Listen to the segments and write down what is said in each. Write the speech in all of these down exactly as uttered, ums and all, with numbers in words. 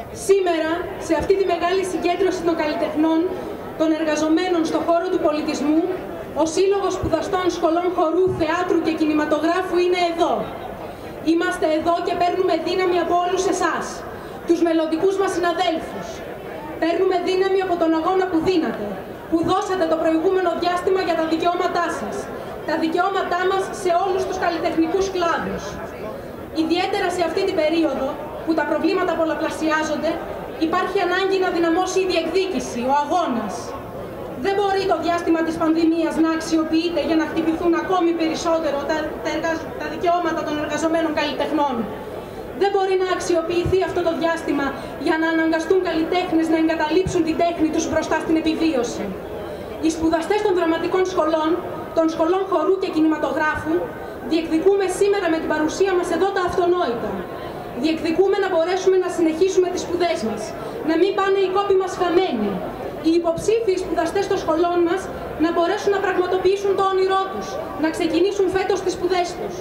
Σήμερα, σε αυτή τη μεγάλη συγκέντρωση των καλλιτεχνών, των εργαζομένων στον χώρο του πολιτισμού, ο Σύλλογος Σπουδαστών Σχολών Χορού, Θεάτρου και Κινηματογράφου είναι εδώ. Είμαστε εδώ και παίρνουμε δύναμη από όλους εσάς, τους μελλοντικούς μας συναδέλφους. Παίρνουμε δύναμη από τον αγώνα που δίνατε, που δώσατε το προηγούμενο διάστημα για τα δικαιώματά σας, τα δικαιώματά μας σε όλους τους καλλιτεχνικούς κλάδους. Ιδιαίτερα σε αυτή την περίοδο, που τα προβλήματα πολλαπλασιάζονται, υπάρχει ανάγκη να δυναμώσει η διεκδίκηση, ο αγώνας. Δεν μπορεί το διάστημα της πανδημίας να αξιοποιείται για να χτυπηθούν ακόμη περισσότερο τα, τα, εργαζ... τα δικαιώματα των εργαζομένων καλλιτεχνών. Δεν μπορεί να αξιοποιηθεί αυτό το διάστημα για να αναγκαστούν καλλιτέχνες να εγκαταλείψουν την τέχνη τους μπροστά στην επιβίωση. Οι σπουδαστές των δραματικών σχολών, των σχολών χορού και κινηματογράφου, διεκδικούμε σήμερα με την παρουσία μας εδώ τα αυτονόητα. Διεκδικούμε να μπορέσουμε να συνεχίσουμε τις σπουδές μας, να μην πάνε οι κόποι μας χαμένοι. Οι υποψήφιοι σπουδαστές των σχολών μας να μπορέσουν να πραγματοποιήσουν το όνειρό τους, να ξεκινήσουν φέτος τις σπουδές τους.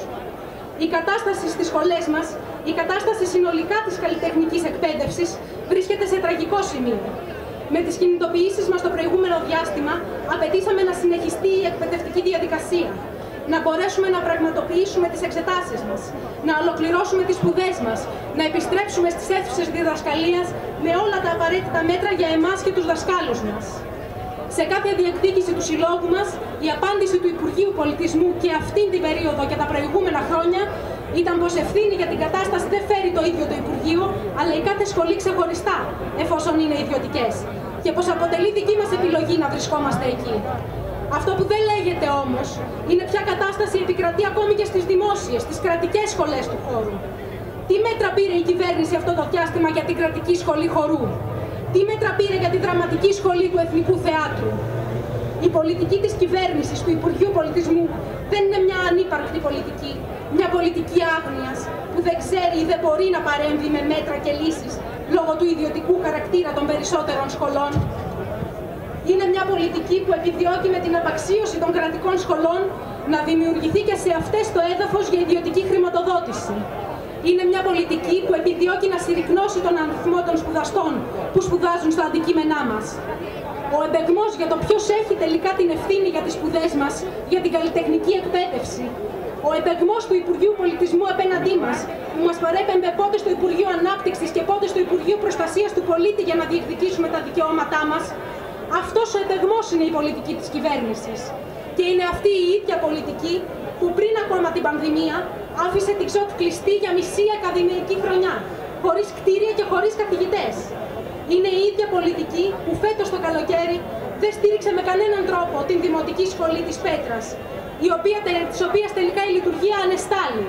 Η κατάσταση στις σχολές μας, η κατάσταση συνολικά της καλλιτεχνικής εκπαίδευσης βρίσκεται σε τραγικό σημείο. Με τις κινητοποιήσεις μας το προηγούμενο διάστημα απαιτήσαμε να συνεχιστεί η εκπαιδευτική διαδικασία, να μπορέσουμε να πραγματοποιήσουμε τις εξετάσεις μας, να ολοκληρώσουμε τις σπουδές μας, να επιστρέψουμε στις αίθουσες διδασκαλίας με όλα τα απαραίτητα μέτρα για εμάς και τους δασκάλους μας. Σε κάθε διεκδίκηση του συλλόγου μας, η απάντηση του Υπουργείου Πολιτισμού και αυτήν την περίοδο και τα προηγούμενα χρόνια ήταν πως ευθύνη για την κατάσταση δεν φέρει το ίδιο το Υπουργείο, αλλά η κάθε σχολή ξεχωριστά, εφόσον είναι ιδιωτικές, και πως αποτελεί δική μας επιλογή να βρισκόμαστε εκεί. Αυτό που δεν λέγεται όμως είναι ποια κατάσταση επικρατεί ακόμη και στις δημόσιες, στις κρατικές σχολές του χώρου. Τι μέτρα πήρε η κυβέρνηση αυτό το διάστημα για την κρατική σχολή χορού? Τι μέτρα πήρε για τη δραματική σχολή του Εθνικού Θεάτρου? Η πολιτική της κυβέρνησης, του Υπουργείου Πολιτισμού, δεν είναι μια ανύπαρκτη πολιτική, μια πολιτική άγνοιας που δεν ξέρει ή δεν μπορεί να παρέμβει με μέτρα και λύσεις λόγω του ιδιωτικού χαρακτήρα των περισσότερων σχολών. Είναι μια πολιτική που επιδιώκει με την απαξίωση των κρατικών σχολών να δημιουργηθεί και σε αυτές το έδαφος για ιδιωτική χρηματοδότηση. Είναι μια πολιτική που επιδιώκει να συρρυκνώσει τον αριθμό των σπουδαστών που σπουδάζουν στα αντικείμενά μας. Ο εμπεγμός για το ποιος έχει τελικά την ευθύνη για τις σπουδές μας, για την καλλιτεχνική εκπαίδευση. Ο εμπεγμός του Υπουργείου Πολιτισμού απέναντί μας, που μας παρέπεμπε πότε στο Υπουργείο Ανάπτυξης και πότε στο Υπουργείο Προστασίας του Πολίτη για να διεκδικήσουμε τα δικαιώματά μας. Αυτός ο εμπεγμός είναι η πολιτική της κυβέρνησης. Και είναι αυτή η ίδια πολιτική που πριν ακόμα την πανδημία άφησε την Ξότ κλειστή για μισή ακαδημαϊκή χρονιά, χωρίς κτίρια και χωρίς καθηγητές. Είναι η ίδια πολιτική που φέτος το καλοκαίρι δεν στήριξε με κανέναν τρόπο την Δημοτική Σχολή της Πέτρας, η οποία, της οποίας τελικά η λειτουργία ανεστάλλει.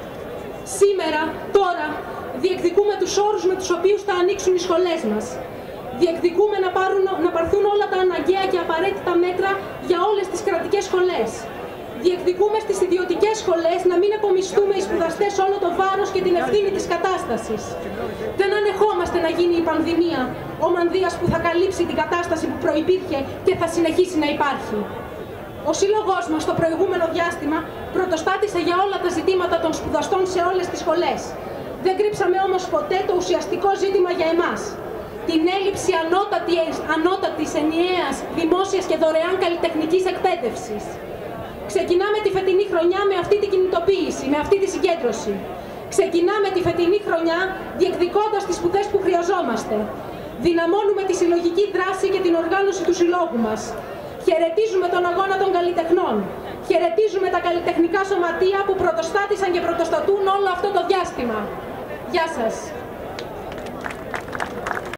Σήμερα, τώρα, διεκδικούμε τους όρους με τους οποίους θα ανοίξουν οι σχολές μας. Διεκδικούμε να, πάρουν, να πάρθουν όλα τα αναγκαία και απαραίτητα μέτρα για όλες τις κρατικές σχολές. Διεκδικούμε στις ιδιωτικές σχολές να μην επομισθούμε οι σπουδαστές όλο το βάρος και την ευθύνη της κατάστασης. Δεν ανεχόμαστε να γίνει η πανδημία ο μανδύας που θα καλύψει την κατάσταση που προϋπήρχε και θα συνεχίσει να υπάρχει. Ο σύλλογός μας το προηγούμενο διάστημα πρωτοστάτησε για όλα τα ζητήματα των σπουδαστών σε όλες τις σχολές. Δεν κρύψαμε όμως ποτέ το ουσιαστικό ζήτημα για εμάς. Την έλλειψη ανώτατης, ανώτατης ενιαίας, δημόσιας και δωρεάν καλλιτεχνικής εκπαίδευσης. Ξεκινάμε τη φετινή χρονιά με αυτή την κινητοποίηση, με αυτή τη συγκέντρωση. Ξεκινάμε τη φετινή χρονιά διεκδικώντας τις σπουδές που χρειαζόμαστε. Δυναμώνουμε τη συλλογική δράση και την οργάνωση του συλλόγου μας. Χαιρετίζουμε τον αγώνα των καλλιτεχνών. Χαιρετίζουμε τα καλλιτεχνικά σωματεία που πρωτοστάτησαν και πρωτοστατούν όλο αυτό το διάστημα. Γεια σας.